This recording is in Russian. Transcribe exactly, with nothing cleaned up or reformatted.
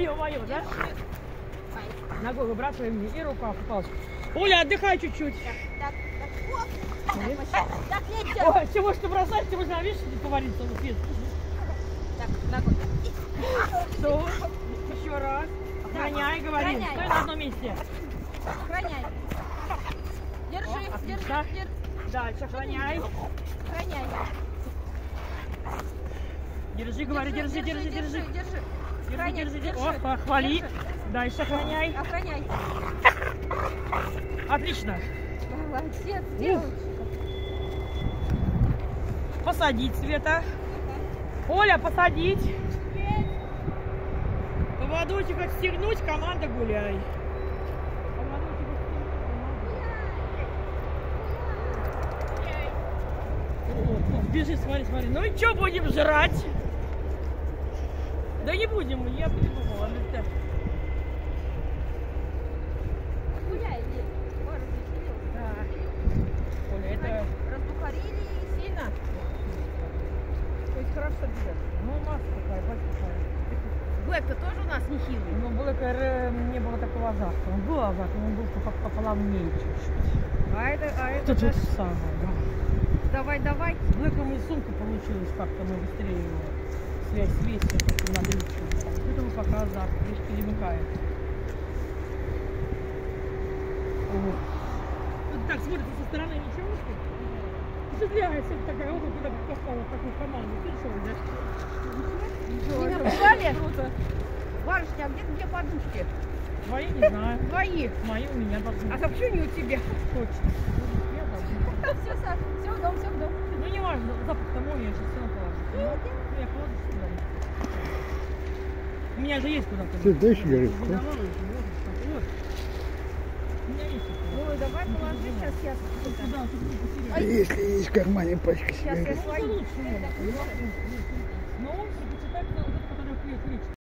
мое, мое, да? Ногой выбрасываем мне и рука попалась. Оля, отдыхай чуть-чуть. Так, так, оп. Так, летит. Ой, чего ж ты бросаешь, ты уже, видишь, не поварится в свет. Так, ногой. Что? Еще раз. Охраняй, говори. Охраняй. Стой на одном месте. Охраняй. Держи, О, держи, отлично. держи. Дальше охраняй. Охраняй. Держи, говори, держи, держи, держи. Держи, держи. Держи, Охраняй, держи, держи. держи. О, похвали. Держи. Дальше охраняй. Охраняй. Отлично. Молодец, девочка. Посадить, Света. Оля, посадить. Поводочек отстегнуть, команда гуляй. Поводочек отстегнуть. Бежи, смотри, смотри. Ну и что будем жрать? Да не будем, я придумала. Гуляй, Лен. Боже, ты Да. Оля, это... разбухарили сильно. То есть хорошо бежать. Ну, масса такая, большая. Блэк-то тоже у нас нехилый. Ну, Блэка не было такого азарта. Он был азарт, но он был пополам меньше чуть-чуть. А это, а Это то же самое, да. Давай, давай. С Блэком и сумка получилась как-то, мы быстрее его связь с весью таким надрывчивым. Это мы пока азарт, лишь перемыкаем. Вот так смотрится со стороны, ничего что? Впечатляется такая, вот куда попала в такую команду. Ты что, да? Не напугали? Барышня, а где где подушки? Твои не знаю. Твои. Мои у меня должны А быть. так что не у тебя? Точно. Я должна. Все, все в дом, все в дом. Ну не важно, запах тому я сейчас все положу. Ну, я положу сюда. У меня же есть куда-то. Ты дай сигаретку. Вот. У меня есть. Ну, давай положи, сейчас я... Сюда, сюда, А если есть в кармане пачка Сейчас я сигарет? свои. лучше. Но он предпочитает, который пьет речь.